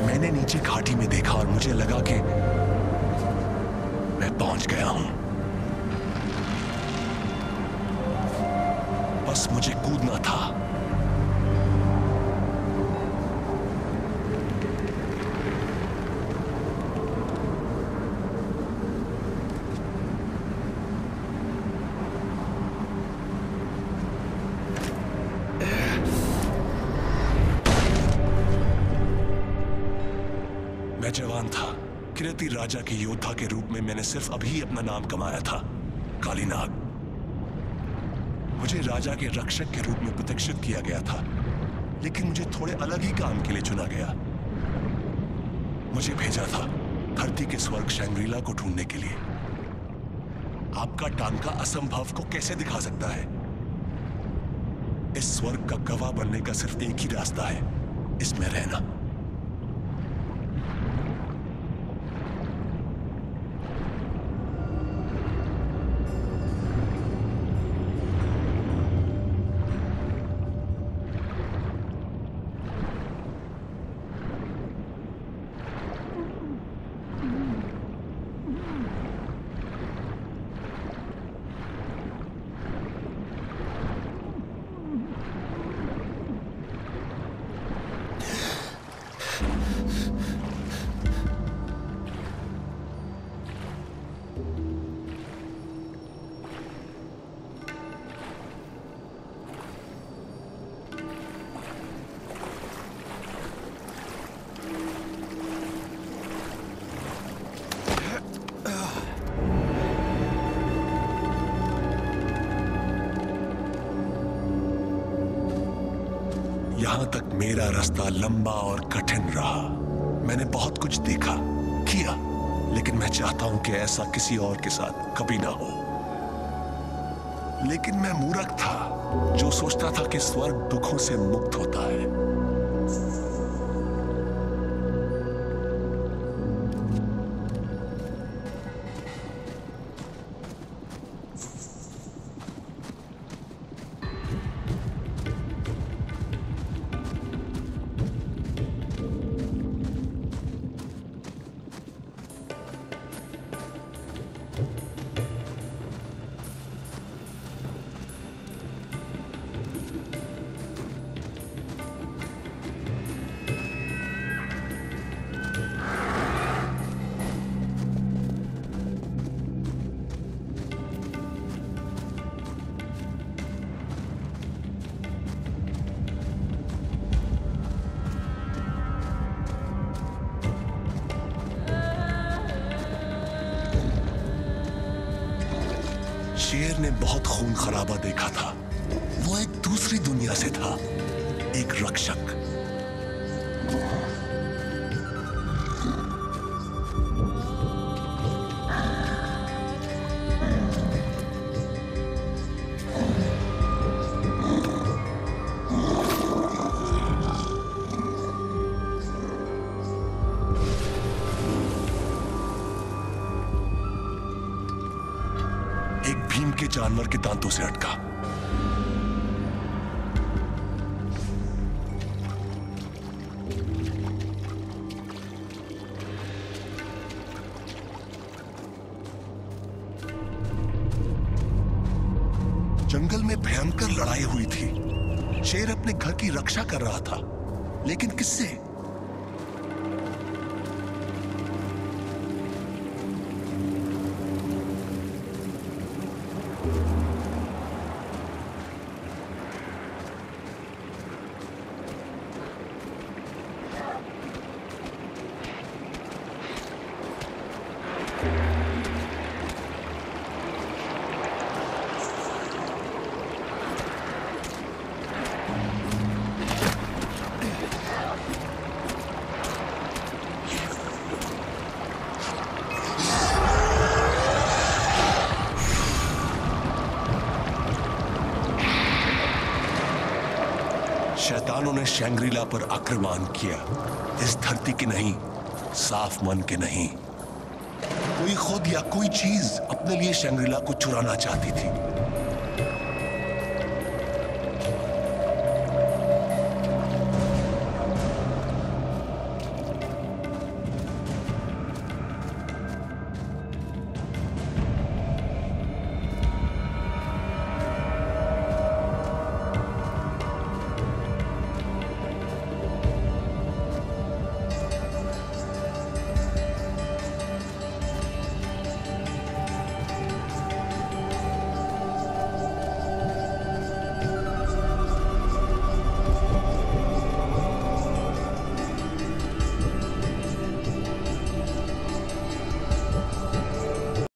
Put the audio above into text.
मैंने नीचे घाटी में देखा और मुझे लगा कि मैं पहुंच गया हूं। बस मुझे कूदना था। मैं जवान था। किरती राजा के योद्धा के रूप में मैंने सिर्फ अभी अपना नाम कमाया था, कालीनाग। मुझे राजा के रक्षक के रूप में प्रतिष्ठित किया गया था, लेकिन मुझे थोड़े अलग ही काम के लिए चुना गया। मुझे भेजा था धरती के स्वर्ग शैंग्रीला को ढूंढने के लिए। आपका टांका असंभव को कैसे दिखा सकता है? इस स्वर्ग का गवाह बनने का सिर्फ एक ही रास्ता है, इसमें रहना। यहां तक मेरा रास्ता लंबा और कठिन रहा। मैंने बहुत कुछ देखा, किया, लेकिन मैं चाहता हूं कि ऐसा किसी और के साथ कभी ना हो। लेकिन मैं मूर्ख था जो सोचता था कि स्वर्ग दुखों से मुक्त होता है। शेर ने बहुत खून खराबा देखा था। वो एक दूसरी दुनिया से था, एक रक्षक। भीम के जानवर के दांतों से अटका। जंगल में भयंकर लड़ाई हुई थी। शेर अपने घर की रक्षा कर रहा था, लेकिन किससे? शैतानों ने शैंग्रीला पर आक्रमण किया। इस धरती के नहीं, साफ मन के नहीं। कोई खुद या कोई चीज अपने लिए शैंग्रीला को चुराना चाहती थी।